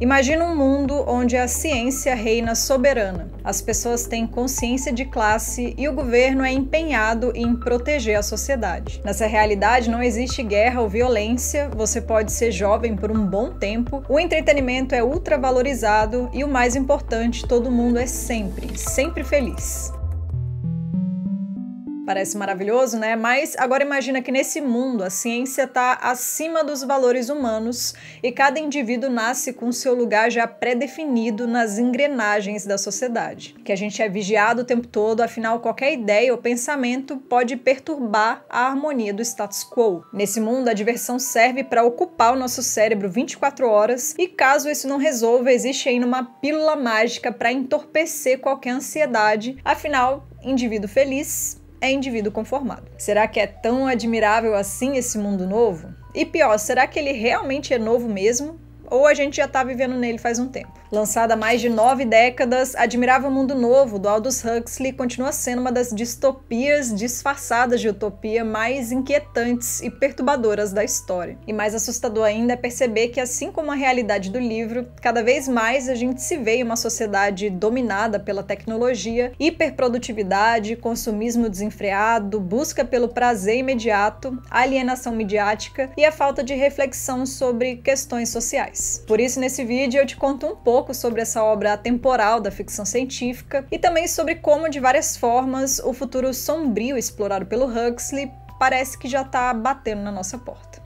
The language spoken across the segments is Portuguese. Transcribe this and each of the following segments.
Imagina um mundo onde a ciência reina soberana, as pessoas têm consciência de classe e o governo é empenhado em proteger a sociedade. Nessa realidade não existe guerra ou violência, você pode ser jovem por um bom tempo, o entretenimento é ultra valorizado e o mais importante, todo mundo é sempre feliz. Parece maravilhoso, né? Mas agora imagina que nesse mundo a ciência está acima dos valores humanos e cada indivíduo nasce com seu lugar já pré-definido nas engrenagens da sociedade. Que a gente é vigiado o tempo todo, afinal qualquer ideia ou pensamento pode perturbar a harmonia do status quo. Nesse mundo a diversão serve para ocupar o nosso cérebro 24 horas e caso isso não resolva, existe ainda uma pílula mágica para entorpecer qualquer ansiedade, afinal, indivíduo feliz é indivíduo conformado. Será que é tão admirável assim esse mundo novo? E pior, será que ele realmente é novo mesmo? Ou a gente já está vivendo nele faz um tempo? Lançada há mais de 9 décadas, Admirável Mundo Novo, do Aldous Huxley, continua sendo uma das distopias disfarçadas de utopia mais inquietantes e perturbadoras da história. E mais assustador ainda é perceber que, assim como a realidade do livro, cada vez mais a gente se vê em uma sociedade dominada pela tecnologia, hiperprodutividade, consumismo desenfreado, busca pelo prazer imediato, alienação midiática e a falta de reflexão sobre questões sociais. Por isso, nesse vídeo eu te conto um pouco sobre essa obra atemporal da ficção científica e também sobre como, de várias formas, o futuro sombrio explorado pelo Huxley parece que já está batendo na nossa porta.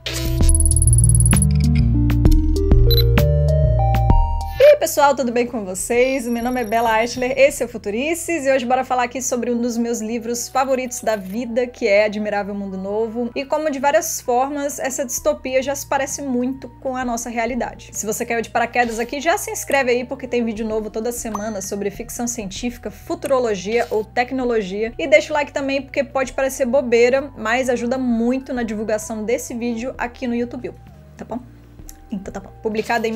E aí, pessoal, tudo bem com vocês? Meu nome é Bella Eichler, esse é o Futurices e hoje bora falar aqui sobre um dos meus livros favoritos da vida, que é Admirável Mundo Novo, e como de várias formas essa distopia já se parece muito com a nossa realidade. Se você caiu de paraquedas aqui, já se inscreve aí porque tem vídeo novo toda semana sobre ficção científica, futurologia ou tecnologia, e deixa o like também porque pode parecer bobeira, mas ajuda muito na divulgação desse vídeo aqui no YouTube, tá bom? Então tá bom. Publicada em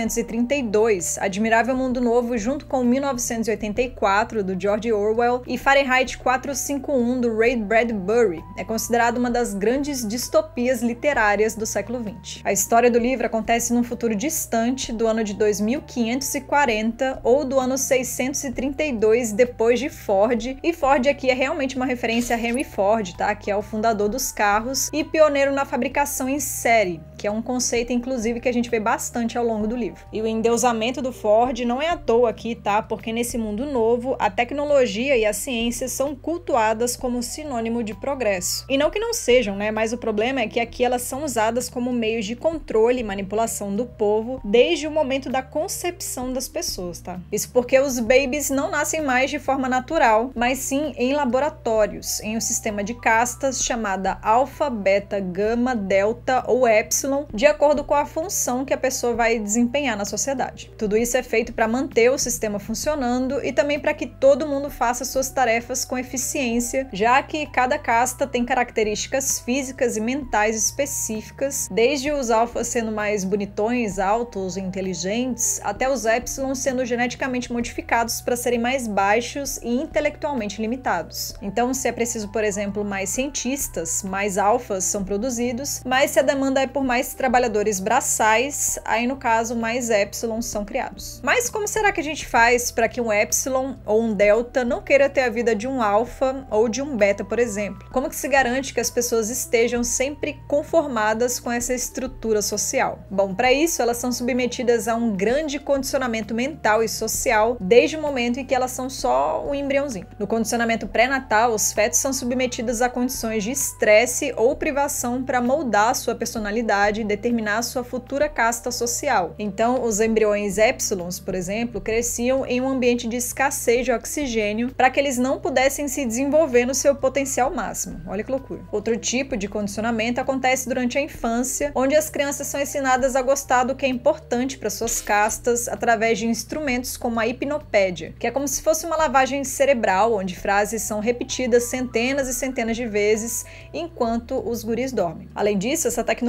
1932, Admirável Mundo Novo, junto com 1984, do George Orwell, e Fahrenheit 451, do Ray Bradbury, é considerado uma das grandes distopias literárias do século XX. A história do livro acontece num futuro distante, do ano de 2540 ou do ano 632 depois de Ford, e Ford aqui é realmente uma referência a Henry Ford, tá? Que é o fundador dos carros e pioneiro na fabricação em série, que é um conceito, inclusive, que a gente vê bastante ao longo do livro. E o endeusamento do Ford não é à toa aqui, tá? Porque nesse mundo novo, a tecnologia e a ciência são cultuadas como sinônimo de progresso. E não que não sejam, né? Mas o problema é que aqui elas são usadas como meios de controle e manipulação do povo desde o momento da concepção das pessoas, tá? Isso porque os babies não nascem mais de forma natural, mas sim em laboratórios, em um sistema de castas chamada alfa, beta, gama, delta ou epsilon, de acordo com a função que a pessoa vai desempenhar na sociedade. Tudo isso é feito para manter o sistema funcionando e também para que todo mundo faça suas tarefas com eficiência, já que cada casta tem características físicas e mentais específicas, desde os alfas sendo mais bonitões, altos e inteligentes, até os épsilons sendo geneticamente modificados para serem mais baixos e intelectualmente limitados. Então, se é preciso, por exemplo, mais cientistas, mais alfas são produzidos, mas se a demanda é por mais trabalhadores braçais, aí no caso mais épsilons são criados. Mas como será que a gente faz para que um épsilon ou um delta não queira ter a vida de um alfa ou de um beta, por exemplo? Como que se garante que as pessoas estejam sempre conformadas com essa estrutura social? Bom, para isso elas são submetidas a um grande condicionamento mental e social desde o momento em que elas são só um embriãozinho. No condicionamento pré-natal, os fetos são submetidos a condições de estresse ou privação para moldar a sua personalidade e determinar a sua futura casta social. Então, os embriões épsilons, por exemplo, cresciam em um ambiente de escassez de oxigênio para que eles não pudessem se desenvolver no seu potencial máximo. Olha que loucura. Outro tipo de condicionamento acontece durante a infância, onde as crianças são ensinadas a gostar do que é importante para suas castas através de instrumentos como a hipnopédia, que é como se fosse uma lavagem cerebral, onde frases são repetidas centenas e centenas de vezes enquanto os guris dormem. Além disso, essa tecnologia também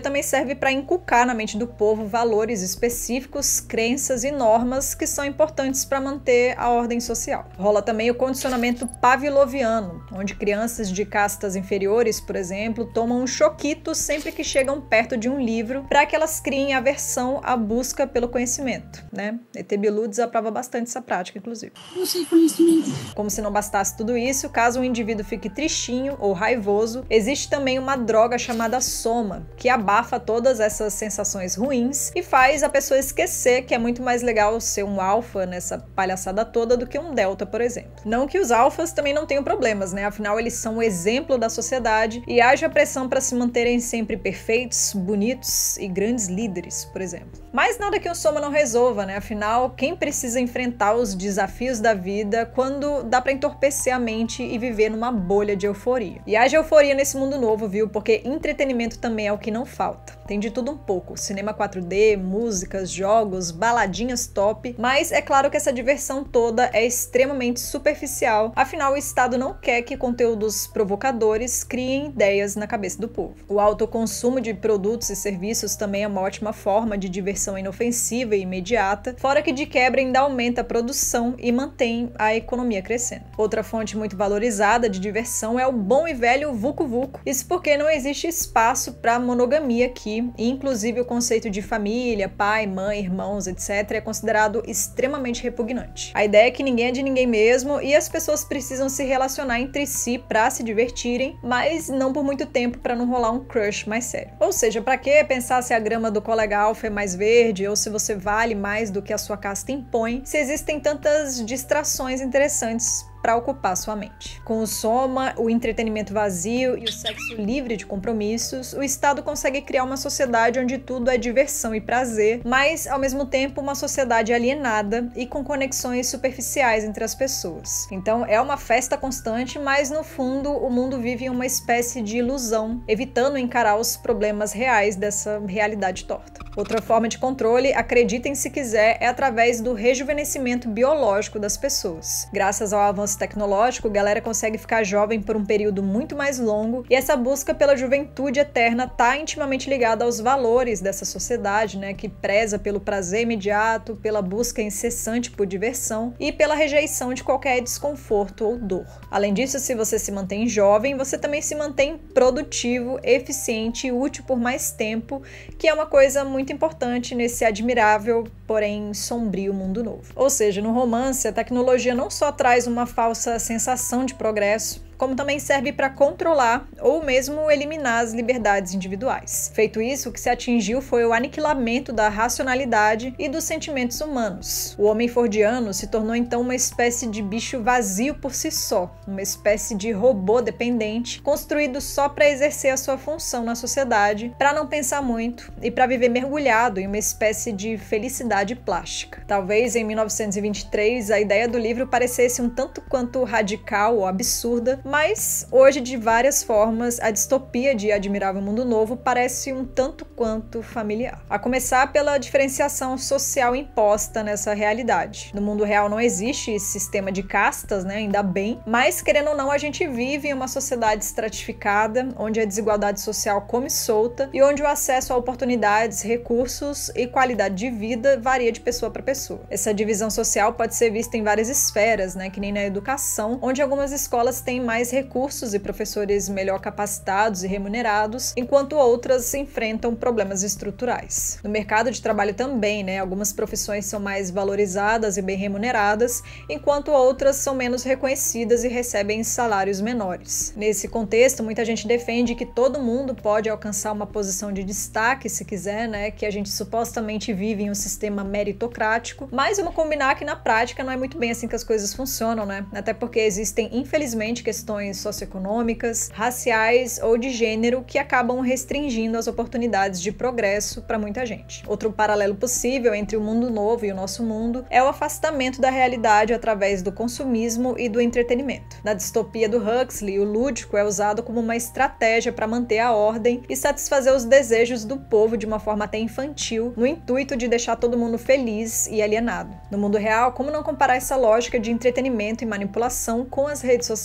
também serve para inculcar na mente do povo valores específicos, crenças e normas que são importantes para manter a ordem social. Rola também o condicionamento pavloviano, onde crianças de castas inferiores, por exemplo, tomam um choquito sempre que chegam perto de um livro para que elas criem aversão à busca pelo conhecimento, né? ET Bilu desaprova bastante essa prática, inclusive. Busquei conhecimento. Como se não bastasse tudo isso, caso um indivíduo fique tristinho ou raivoso, existe também uma droga chamada soma, que abafa todas essas sensações ruins e faz a pessoa esquecer que é muito mais legal ser um alfa nessa palhaçada toda do que um delta, por exemplo. Não que os alfas também não tenham problemas, né? Afinal, eles são o exemplo da sociedade e haja pressão para se manterem sempre perfeitos, bonitos e grandes líderes, por exemplo. Mas nada que o soma não resolva, né? Afinal, quem precisa enfrentar os desafios da vida quando dá para entorpecer a mente e viver numa bolha de euforia? E haja euforia nesse mundo novo, viu? Porque entretenimento também é o que não falta. Tem de tudo um pouco. Cinema 4D, músicas, jogos, baladinhas top. Mas é claro que essa diversão toda é extremamente superficial. Afinal, o Estado não quer que conteúdos provocadores criem ideias na cabeça do povo. O alto consumo de produtos e serviços também é uma ótima forma de diversão inofensiva e imediata, fora que de quebra ainda aumenta a produção e mantém a economia crescendo. Outra fonte muito valorizada de diversão é o bom e velho Vucu Vucu. Isso porque não existe espaço para monogamia aqui, e inclusive o conceito de família, pai, mãe, irmãos, etc. é considerado extremamente repugnante. A ideia é que ninguém é de ninguém mesmo e as pessoas precisam se relacionar entre si para se divertirem, mas não por muito tempo para não rolar um crush mais sério. Ou seja, para que pensar se a grama do colega alfa é mais verde ou se você vale mais do que a sua casta impõe, se existem tantas distrações interessantes para ocupar sua mente. Com o soma, o entretenimento vazio e o sexo livre de compromissos, o Estado consegue criar uma sociedade onde tudo é diversão e prazer, mas ao mesmo tempo uma sociedade alienada e com conexões superficiais entre as pessoas. Então é uma festa constante, mas no fundo o mundo vive em uma espécie de ilusão, evitando encarar os problemas reais dessa realidade torta. Outra forma de controle, acreditem se quiser, é através do rejuvenescimento biológico das pessoas. Graças ao avanço tecnológico, a galera consegue ficar jovem por um período muito mais longo e essa busca pela juventude eterna está intimamente ligada aos valores dessa sociedade, né, que preza pelo prazer imediato, pela busca incessante por diversão e pela rejeição de qualquer desconforto ou dor. Além disso, se você se mantém jovem, você também se mantém produtivo, eficiente e útil por mais tempo, que é uma coisa muito importante nesse admirável, porém sombrio mundo novo. Ou seja, no romance, a tecnologia não só traz uma falsa sensação de progresso, como também serve para controlar ou mesmo eliminar as liberdades individuais. Feito isso, o que se atingiu foi o aniquilamento da racionalidade e dos sentimentos humanos. O homem fordiano se tornou então uma espécie de bicho vazio por si só, uma espécie de robô dependente, construído só para exercer a sua função na sociedade, para não pensar muito e para viver mergulhado em uma espécie de felicidade plástica. Talvez em 1923 a ideia do livro parecesse um tanto quanto radical ou absurda, mas hoje, de várias formas, a distopia de Admirável Mundo Novo parece um tanto quanto familiar. A começar pela diferenciação social imposta nessa realidade. No mundo real não existe esse sistema de castas, né? Ainda bem, mas querendo ou não, a gente vive em uma sociedade estratificada, onde a desigualdade social come solta e onde o acesso a oportunidades, recursos e qualidade de vida varia de pessoa para pessoa. Essa divisão social pode ser vista em várias esferas, né? Que nem na educação, onde algumas escolas têm mais recursos e professores melhor capacitados e remunerados, enquanto outras enfrentam problemas estruturais. No mercado de trabalho também, né? Algumas profissões são mais valorizadas e bem remuneradas, enquanto outras são menos reconhecidas e recebem salários menores. Nesse contexto, muita gente defende que todo mundo pode alcançar uma posição de destaque se quiser, né? Que a gente supostamente vive em um sistema meritocrático, mas vamos combinar que na prática não é muito bem assim que as coisas funcionam, né? Até porque existem, infelizmente, questões socioeconômicas, raciais ou de gênero que acabam restringindo as oportunidades de progresso para muita gente. Outro paralelo possível entre o mundo novo e o nosso mundo é o afastamento da realidade através do consumismo e do entretenimento. Na distopia do Huxley, o lúdico é usado como uma estratégia para manter a ordem e satisfazer os desejos do povo de uma forma até infantil, no intuito de deixar todo mundo feliz e alienado. No mundo real, como não comparar essa lógica de entretenimento e manipulação com as redes sociais, né?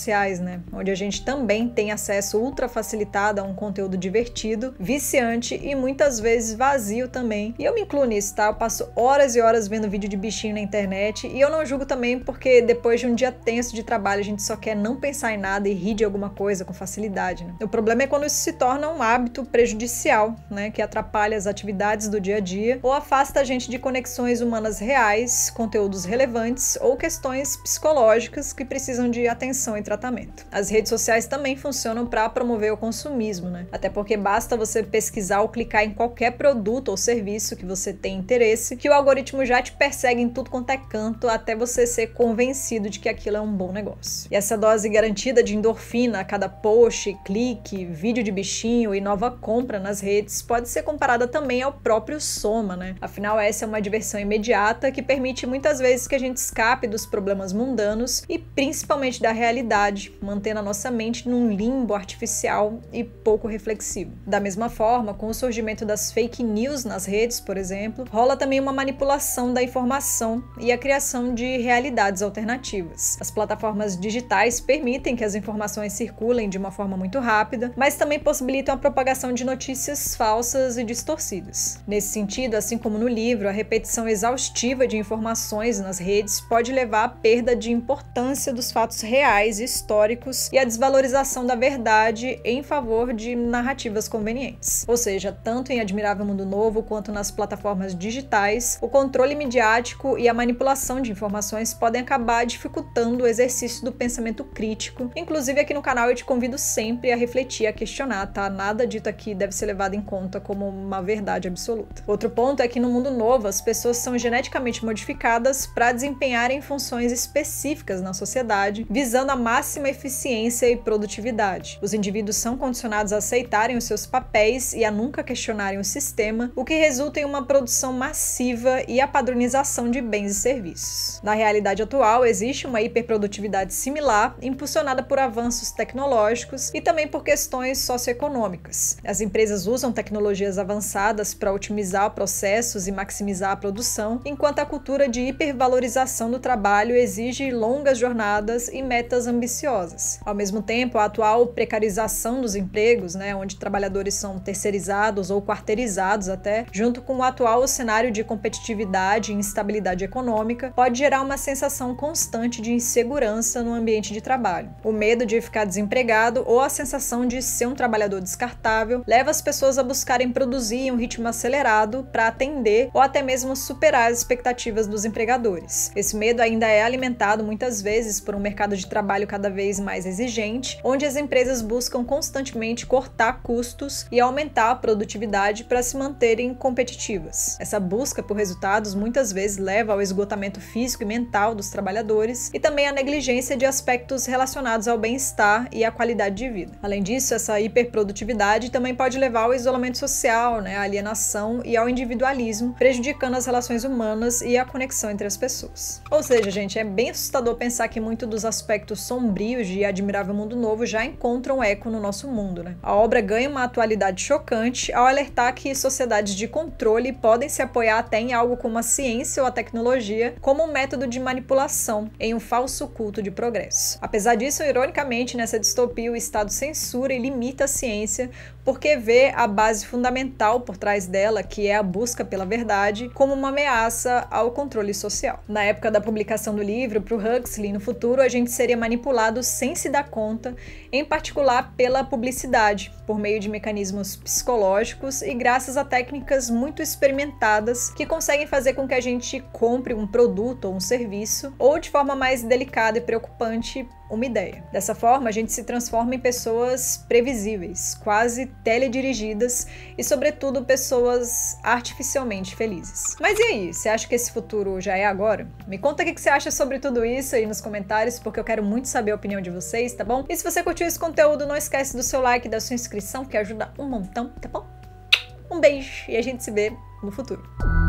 né? Onde a gente também tem acesso ultra facilitado a um conteúdo divertido, viciante e muitas vezes vazio também. E eu me incluo nisso, tá? Eu passo horas e horas vendo vídeo de bichinho na internet e eu não julgo também porque depois de um dia tenso de trabalho a gente só quer não pensar em nada e rir de alguma coisa com facilidade, né? O problema é quando isso se torna um hábito prejudicial, né? Que atrapalha as atividades do dia a dia ou afasta a gente de conexões humanas reais, conteúdos relevantes ou questões psicológicas que precisam de atenção e tratamento. As redes sociais também funcionam para promover o consumismo, né? Até porque basta você pesquisar ou clicar em qualquer produto ou serviço que você tem interesse, que o algoritmo já te persegue em tudo quanto é canto até você ser convencido de que aquilo é um bom negócio. E essa dose garantida de endorfina a cada post, clique, vídeo de bichinho e nova compra nas redes pode ser comparada também ao próprio soma, né? Afinal, essa é uma diversão imediata que permite muitas vezes que a gente escape dos problemas mundanos e principalmente da realidade, mantendo a nossa mente num limbo artificial e pouco reflexivo. Da mesma forma, com o surgimento das fake news nas redes, por exemplo, rola também uma manipulação da informação e a criação de realidades alternativas. As plataformas digitais permitem que as informações circulem de uma forma muito rápida, mas também possibilitam a propagação de notícias falsas e distorcidas. Nesse sentido, assim como no livro, a repetição exaustiva de informações nas redes pode levar à perda de importância dos fatos reais e históricos e à desvalorização da verdade em favor de narrativas convenientes. Ou seja, tanto em Admirável Mundo Novo quanto nas plataformas digitais, o controle midiático e a manipulação de informações podem acabar dificultando o exercício do pensamento crítico. Inclusive, aqui no canal eu te convido sempre a refletir, a questionar, tá? Nada dito aqui deve ser levado em conta como uma verdade absoluta. Outro ponto é que no mundo novo as pessoas são geneticamente modificadas para desempenharem funções específicas na sociedade, visando a máxima eficiência e produtividade. Os indivíduos são condicionados a aceitarem os seus papéis e a nunca questionarem o sistema, o que resulta em uma produção massiva e a padronização de bens e serviços. Na realidade atual, existe uma hiperprodutividade similar, impulsionada por avanços tecnológicos e também por questões socioeconômicas. As empresas usam tecnologias avançadas para otimizar processos e maximizar a produção, enquanto a cultura de hipervalorização do trabalho exige longas jornadas e metas ambiciosas. Ao mesmo tempo, a atual precarização dos empregos, né, onde trabalhadores são terceirizados ou quarteirizados até, junto com o atual cenário de competitividade e instabilidade econômica, pode gerar uma sensação constante de insegurança no ambiente de trabalho. O medo de ficar desempregado ou a sensação de ser um trabalhador descartável leva as pessoas a buscarem produzir em um ritmo acelerado para atender ou até mesmo superar as expectativas dos empregadores. Esse medo ainda é alimentado muitas vezes por um mercado de trabalho cada vez mais exigente, onde as empresas buscam constantemente cortar custos e aumentar a produtividade para se manterem competitivas. Essa busca por resultados muitas vezes leva ao esgotamento físico e mental dos trabalhadores e também à negligência de aspectos relacionados ao bem-estar e à qualidade de vida. Além disso, essa hiperprodutividade também pode levar ao isolamento social, à alienação e ao individualismo, prejudicando as relações humanas e a conexão entre as pessoas. Ou seja, gente, é bem assustador pensar que muitos dos aspectos sombrios de Admirável Mundo Novo já encontram eco no nosso mundo, né? A obra ganha uma atualidade chocante ao alertar que sociedades de controle podem se apoiar até em algo como a ciência ou a tecnologia como um método de manipulação em um falso culto de progresso. Apesar disso, ironicamente, nessa distopia o Estado censura e limita a ciência porque vê a base fundamental por trás dela, que é a busca pela verdade, como uma ameaça ao controle social. Na época da publicação do livro, para o Huxley, no futuro a gente seria manipulado sem se dar conta, em particular pela publicidade, por meio de mecanismos psicológicos e graças a técnicas muito experimentadas que conseguem fazer com que a gente compre um produto ou um serviço, ou de forma mais delicada e preocupante, uma ideia. Dessa forma, a gente se transforma em pessoas previsíveis, quase teledirigidas e, sobretudo, pessoas artificialmente felizes. Mas e aí? Você acha que esse futuro já é agora? Me conta o que você acha sobre tudo isso aí nos comentários, porque eu quero muito saber a opinião de vocês, tá bom? E se você curtiu esse conteúdo, não esquece do seu like e da sua inscrição, que ajuda um montão, tá bom? Um beijo e a gente se vê no futuro.